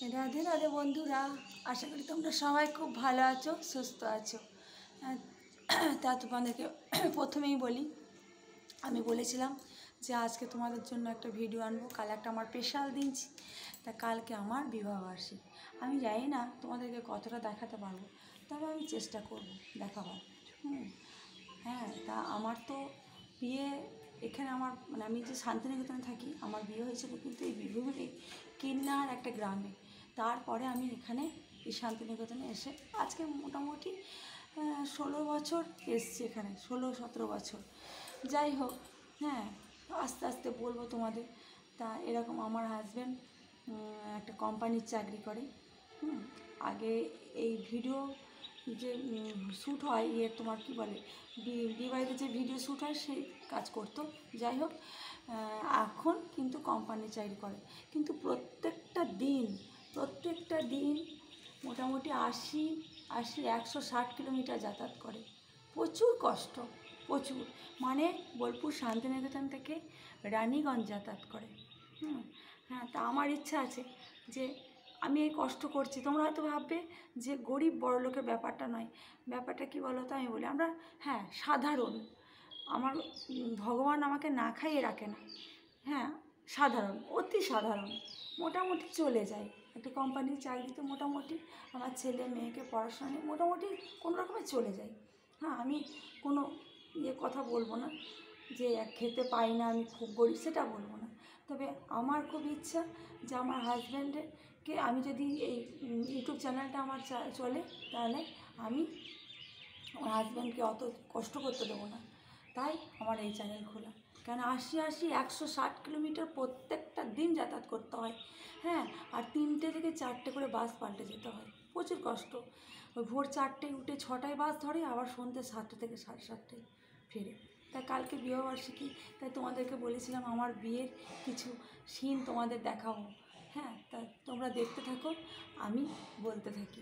রাধে রাধে বন্ধুরা, আশা করি তোমরা সবাই খুব ভালো আছো, সুস্থ আছো। তা তোমাদেরকে প্রথমেই বলি, আমি বলেছিলাম যে আজকে তোমাদের জন্য একটা ভিডিও আনবো। কাল একটা আমার স্পেশাল দিন, তা কালকে আমার বিবাহবার্ষিকী। আমি জানি না তোমাদেরকে কতটা দেখাতে পারবো, তবে আমি চেষ্টা করব দেখাবার। হ্যাঁ, তা আমার তো বিয়ে এখানে আমার আমি যে শান্তিনিকেতনে থাকি, আমার বিয়ে হয়েছিল কিন্তু এই বীরভূমের কিন্নার একটা গ্রামে। তারপরে আমি এখানে এই শান্তিনিকেতনে এসে আজকে মোটামুটি 16 বছর এসছি এখানে, 16-17 বছর। যাই হোক, হ্যাঁ, আস্তে আস্তে বলবো তোমাদের। তা এরকম আমার হাজব্যান্ড একটা কোম্পানির চাকরি করে। আগে এই ভিডিও যে শ্যুট হয়, তোমার কি বলে, বিবাহিতে যে ভিডিও শ্যুট হয় সেই কাজ করতো। যাই হোক, এখন কিন্তু কোম্পানি চাকরি করে, কিন্তু প্রত্যেকটা দিন মোটামুটি 160 কিলোমিটার যাতায়াত করে। প্রচুর কষ্ট, প্রচুর। মানে বোলপুর শান্তিনিকেতন থেকে রানীগঞ্জ যাতায়াত করে। হ্যাঁ, তা আমার ইচ্ছা আছে যে আমি এই কষ্ট করছি, তোমরা হয়তো ভাববে যে গরিব বড় লোকের ব্যাপারটা নয়। ব্যাপারটা কি বলো তো, আমি বলি আমরা সাধারণ। আমার ভগবান আমাকে না খাইয়ে রাখে না। হ্যাঁ, সাধারণ, অতি সাধারণ, মোটামুটি চলে যায়। একটা কোম্পানির চাকরিতে মোটামুটি আমার ছেলে মেয়েকে পড়াশোনা নিয়ে মোটামুটি কোনো রকমে চলে যায়। হ্যাঁ, আমি কোনো কথা বলবো না যে খেতে পাই না, আমি খুব গরিব, সেটা বলবো না। তবে আমার খুব ইচ্ছা যে আমার হাজব্যান্ডকে, আমি যদি এই ইউটিউব চ্যানেলটা আমার চলে, তাহলে আমি আমার হাজব্যান্ডকে অত কষ্ট করতে দেবো না। তাই আমার এই চ্যানেল খোলা। কেন 160 কিলোমিটার প্রত্যেকটা দিন যাতায়াত করতে হয়। হ্যাঁ, আর 3টে থেকে 4টে করে বাস পাল্টে যেতে হয়, প্রচুর কষ্ট। ওই ভোর 4টায় উঠে 6টায় বাস ধরে, আবার সন্ধ্যে 7টে থেকে 7:30টায় ফেরে। তাই কালকে বিবাহবার্ষিকী, তাই তোমাদেরকে বলেছিলাম আমার বিয়ের কিছু সিন তোমাদের দেখাবো। হ্যাঁ, তা তোমরা দেখতে থাকো, আমি বলতে থাকি।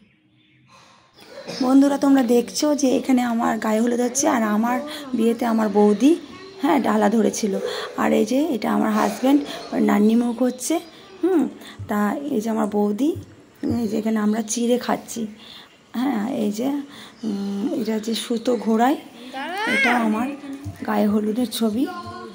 বন্ধুরা, তোমরা দেখছো যে এখানে আমার গায়ে হলুদ হচ্ছে, আর আমার বিয়েতে আমার বৌদি ডালা ধরেছিল। আর এই যে এটা আমার হাজব্যান্ড, নান্নি মুখ হচ্ছে। তা এই যে আমার বৌদি, এই যে এখানে আমরা চিড়ে খাচ্ছি। হ্যাঁ, এই যে এটা যে সুতো ঘোড়ায়, এটা আমার গায়ে হলুদের ছবি।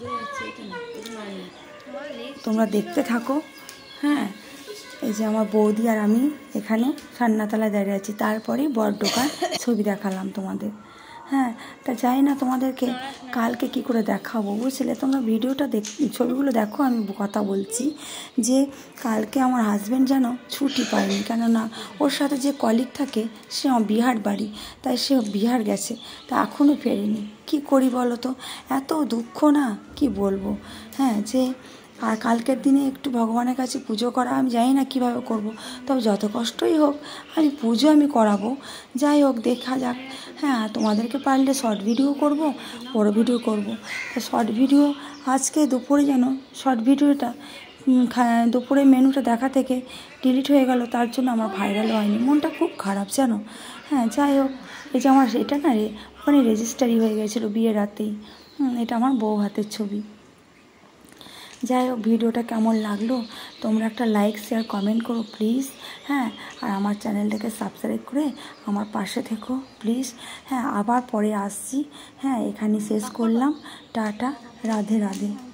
তোমরা দেখতে থাকো। হ্যাঁ, এই যে আমার বৌদি আর আমি এখানে সান্নাতলায় দাঁড়িয়ে আছি। তারপরেই বরডোকার ছবি দেখালাম তোমাদের। হ্যাঁ, তা জানি না তোমাদেরকে কালকে কি করে দেখাবো, বুঝলে? তোমরা ভিডিওটা ছবিগুলো দেখো। আমি কথা বলছি যে কালকে আমার হাজব্যান্ড যেন ছুটি পায়নি, কেননা ওর সাথে যে কলিগ থাকে সে বিহার বাড়ি, তাই সে বিহার গেছে, তা এখনও ফেরেনি। কি করি বলো তো, এত দুঃখ না, কি বলবো। হ্যাঁ, যে আর কালকের দিনে একটু ভগবানের কাছে পুজো করা, আমি জানি না কীভাবে করব, তবে যত কষ্টই হোক আমি পুজো করাবো। যাই হোক, দেখা যাক। হ্যাঁ, তোমাদেরকে পারলে শর্ট ভিডিও করব, বড় ভিডিও করব। তা শর্ট ভিডিও আজকে দুপুরে যেন শর্ট ভিডিওটা দুপুরে মেনুটা দেখা থেকে ডিলিট হয়ে গেল, তার জন্য আমার ভাইরাল হয়নি। মনটা খুব খারাপ জানো। হ্যাঁ, যাই হোক, এই যে আমার এটা না ওখানে রেজিস্ট্রারি হয়ে গেছিলো বিয়ের রাতেই। এটা আমার বউ হাতের ছবি। যাই হোক, ভিডিওটা কেমন লাগলো তোমরা একটা লাইক, শেয়ার, কমেন্ট করো প্লিজ। হ্যাঁ, আর আমার চ্যানেলটাকে সাবস্ক্রাইব করে আমার পাশে থেকো প্লিজ। হ্যাঁ, আবার পরে আসছি। হ্যাঁ, এখানে শেষ করলাম। টাটা, রাধে রাধে।